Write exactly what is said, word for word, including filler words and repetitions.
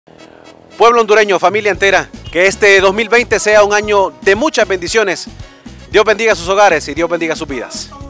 Pueblo hondureño, familia entera, que este dos mil veinte sea un año de muchas bendiciones. Dios bendiga sus hogares y Dios bendiga sus vidas.